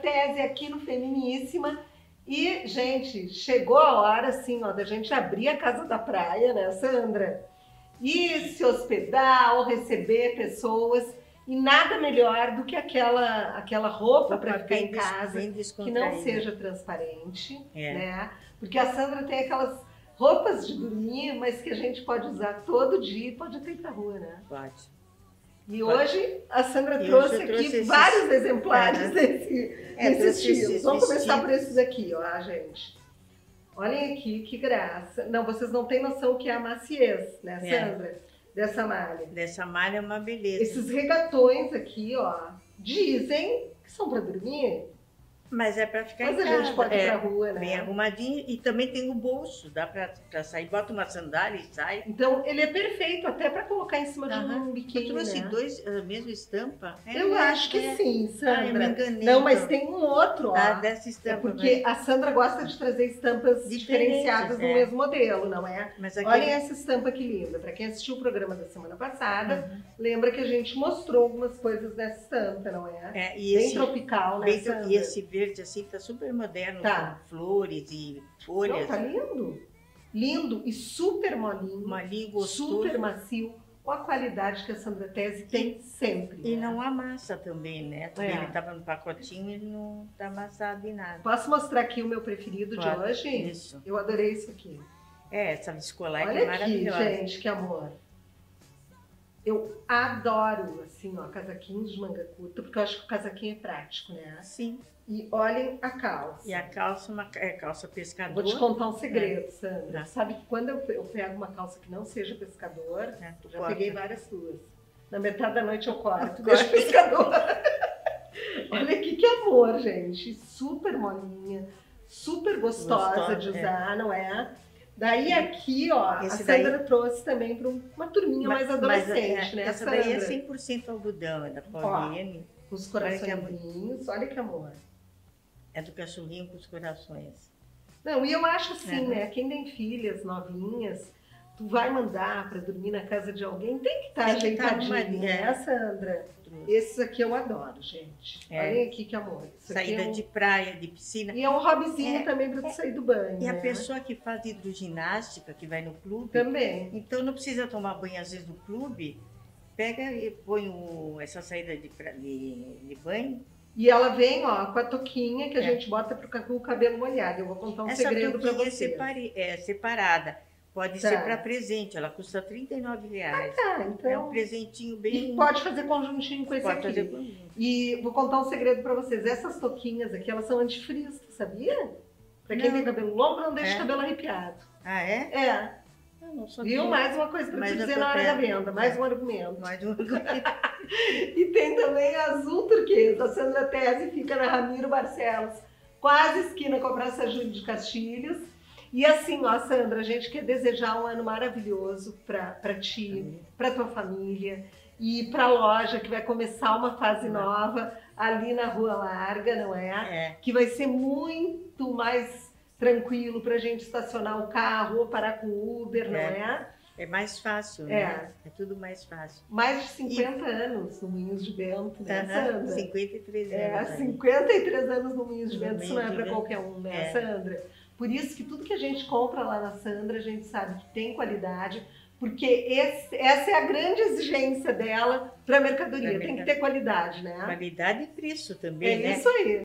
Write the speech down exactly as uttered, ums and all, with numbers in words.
Tese aqui no Feminíssima. E, gente, chegou a hora, assim, ó, da gente abrir a Casa da Praia, né, Sandra? E se hospedar ou receber pessoas. E nada melhor do que aquela, aquela roupa para ficar em casa, que não seja transparente, é. né? Porque a Sandra tem aquelas roupas de dormir, mas que a gente pode usar todo dia e pode até ir pra rua, né? Pode. E pode. hoje a Sandra e trouxe aqui trouxe esses... vários exemplares é, né? desse, é, desse estilo. Vamos começar por esses aqui, ó, gente. Olhem aqui, que graça. Não, vocês não têm noção o que é a maciez, né, Sandra? É. Dessa malha. Dessa malha é uma beleza. Esses regatões aqui, ó, dizem que são para dormir. Mas é para ficar Mas em a casa. gente pode é, ir pra rua, né? Bem arrumadinho e também tem o bolso, dá para sair, bota uma sandália e sai. Então ele é perfeito até para colocar em cima uhum. de um biquíni, Eu trouxe né? dois, a mesma estampa? É, eu é, acho que é. sim, Sandra. Ah, eu me enganei, não, mas então. tem um outro, ó. Ah, dessa estampa. É porque mas... a Sandra gosta de trazer estampas diferenciadas é. no mesmo modelo, não é? Mas aqui... Olhem essa estampa que linda. Para quem assistiu o programa da semana passada, uhum. lembra que a gente mostrou algumas coisas dessa estampa, não é? é e bem esse, tropical, né, bem, Sandra? E esse verde assim tá super moderno, tá. com flores e folhas. Não, tá lindo. Lindo e super molinho. Molinho, gostoso. Super macio. Com a qualidade que a Sandra Tese tem sempre. E né? não amassa também, né? Porque é. ele tava no pacotinho e não tá amassado em nada. Posso mostrar aqui o meu preferido Pode. de hoje? Isso. Eu adorei isso aqui. É, essa viscolar Olha que é maravilhosa. Olha aqui, gente, que amor. Eu adoro, assim, ó, casaquinhos de manga curta, porque eu acho que o casaquinho é prático, né? Sim. E olhem a calça. E a calça uma, é calça pescador. Vou te contar um segredo, é. Sandra. É. Sabe que quando eu, eu pego uma calça que não seja pescador, é, já corta. peguei várias tuas. Na metade da noite eu corto, deixo pescador. Olha aqui que amor, gente. Super molinha, super gostosa, gostosa de usar, é. não é? Daí aqui, ó, Esse a Sandra daí... trouxe também para uma turminha mas, mais adolescente, mas, é, né, essa Sandra? daí é cem por cento algodão, é da Pauline. Os coraçõezinhos, olha que amor. É do cachorrinho com os corações. Não, e eu acho assim, é. né? Quem tem filhas novinhas, tu vai mandar para dormir na casa de alguém, tem que estar tá ajeitadinho, né, é. Sandra? Esses aqui eu adoro, gente. É. Olhem aqui que amor. Isso Saída é um... de praia, de piscina. E é um hobbyzinho é. também para tu sair do banho. E né? a pessoa que faz hidroginástica, que vai no clube. Também. Então não precisa tomar banho às vezes no clube. Pega e põe o, essa saída de, de, de banho. E ela vem, ó, com a touquinha que a é. gente bota para o cabelo molhado. Eu vou contar um Essa segredo para você. Essa separe, é separada. Pode tá. ser para presente. Ela custa trinta e nove reais. Ah, tá. Então... É um presentinho bem... E pode fazer conjuntinho com esse pode aqui. Fazer conjunto. E vou contar um segredo para vocês. Essas touquinhas aqui, elas são antifriz, sabia? Para quem não. tem cabelo longo, não deixa o é. cabelo arrepiado. Ah, é? É. Viu? Mais uma coisa para te dizer na hora da venda, mais um argumento. Mais um argumento. E tem também azul turquesa. A Sandra Tese fica na Ramiro Barcelos, quase esquina com a Praça Júlio de Castilhos. E assim, ó, Sandra, a gente quer desejar um ano maravilhoso para ti, para tua família e para a loja que vai começar uma fase nova ali na Rua Larga, não é? É. Que vai ser muito mais tranquilo para a gente estacionar o carro ou parar com o Uber, é. não é? É mais fácil, é. né? É tudo mais fácil. Mais de cinquenta e... anos no Moinhos de Vento, né, Sandra? cinquenta e três anos. É, aí. cinquenta e três anos no Moinhos de Vento, no isso não é para Vento. qualquer um, né, é. Sandra? Por isso que tudo que a gente compra lá na Sandra, a gente sabe que tem qualidade, porque esse, essa é a grande exigência dela para a mercadoria, tem que ter qualidade, né? Qualidade e preço também, é né? É isso aí.